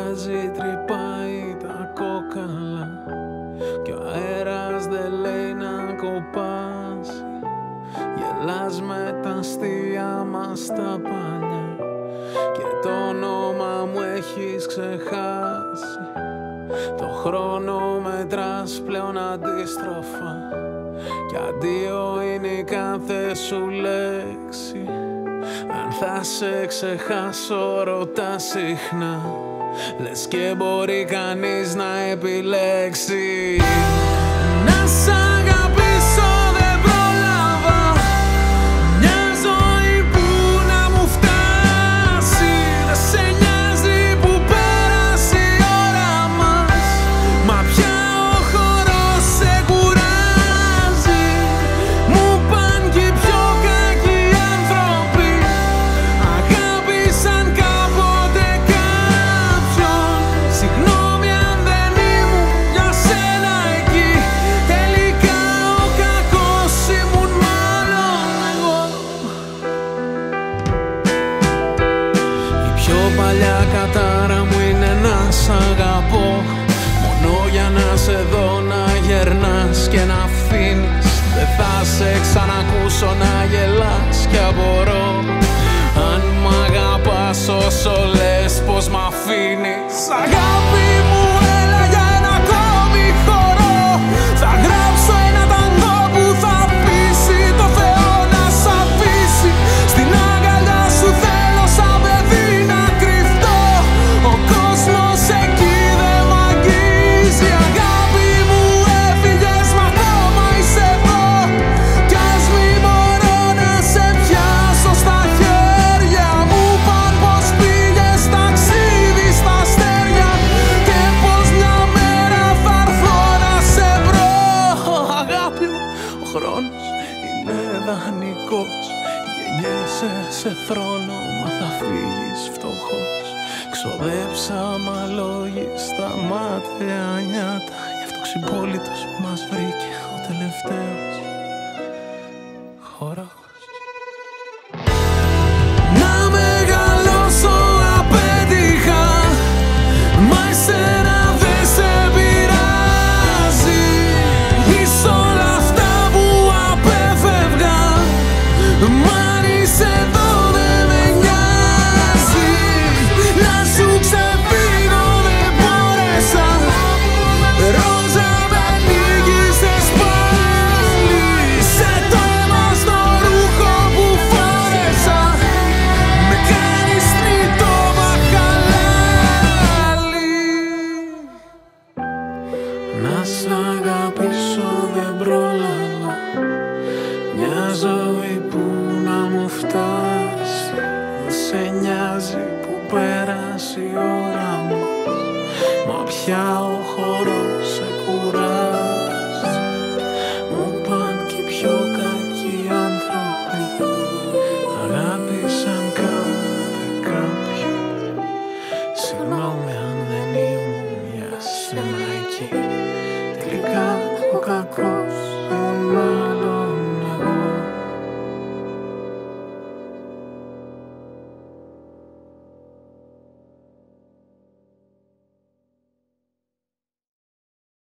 γκάζι τρυπάει τα κόκαλα κι ο αέρας δεν λέει να κοπάσει. Γελάς με τα αστεία μας τα παλιά και το όνομα μου έχεις ξεχάσει. Το χρόνο μετράς πλέον αντίστροφα κι αντίο είναι η κάθε σου λέξη. Αν θα σε ξεχάσω ρωτάς συχνά, λες και μπορεί κανείς να επιλέξει. Να σ' αγαπήσω δεν πρόλαβα, μια ζωή που να μου φτάσει. Δεν σε νοιάζει που πέρασε η ώρα μας, μα πια ο χορός σε κουράζει. Μου παν και οι πιο κακοί άνθρωποι αγάπησαν κάποτε κάποιον. Συγγνώμη αν δεν ήμουν για σένα εκεί, τελικά ο κακός ήμουν μάλλον εγώ. Η πιο παλιά κατάρα μου είναι να σ' αγαπώ, μόνο για να σε δω να γερνάς και να αφήνεις. Δεν θα σε ξανακούσω να γελάς κι απορώ αν μ' αγαπάς όσο λες πως μ' αφήνεις. Αγάπη μου έλα για ένα ακόμη χορό, θα γράψω ένα ταγκό που θα πείσει το Θεό να σ' αφήσει. Στην αγκαλιά σου θέλω σαν παιδί να κρυφτώ, ο κόσμος εκεί δεν μ' αγγίζει. Αγάπη μου έφυγες μα ακόμα είσαι εδώ, κι ας μη μπορώ να σε πιάσω στα χέρια μου. Παν πως πήγες ταξίδι στα αστέρια και πως μια μέρα θα έρθω να σε βρω. Αγάπη μου, ο χρόνος είναι δανεικός, γεννιέσαι σε θρόνο μα θα φύγεις φτωχός. Ξοδέψα αμαλόγιστα μάτια νιάτα, γι' αυτό ξυπόλυτος μας βρήκε ο τελευταίος χορός. Να μεγαλώσω απέτυχα, μα εσένα δεν σε πειράζει. Είσαι όλα αυτά που απέφευγα, μ' αν είσαι εδώ δεν με νοιάζει. Να σου ξεφύγω δεν μπόρεσα, ρόζα με ανοίγησες πάλι. Σε το αίμα στο ρούχο που φόρεσα, με κάνεις τρίτο μαχαλάλι. Να σ' αγαπήσω δεν πρόλαβα, μια ζωή που να μου φτάσει. Δεν σε νοιάζει που πέρασε η ώρα μας, μα πια